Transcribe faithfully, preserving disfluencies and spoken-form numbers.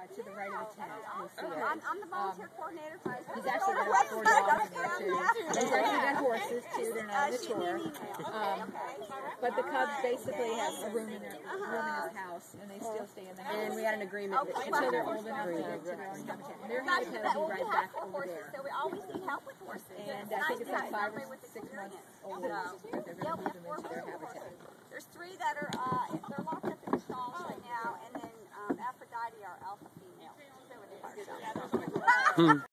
to the right of the tent. You'll see it. I'm, I'm the volunteer um, coordinator. He's actually got four dogs in there too. He's actually got horses too. They're not mature. Um, but the cubs basically have a room in their room in his house, and they still stay in the house. And we had an agreement okay. that until they're old enough to get to their own habitat. And their habitat will be right back over there. So we always need help with horses. And I think it's like five or six months old. They're going to move them into their habitat. There's three that are uh, they're locked up in the stalls right now, and then um, Aphrodite, our alpha female, she's over there by herself.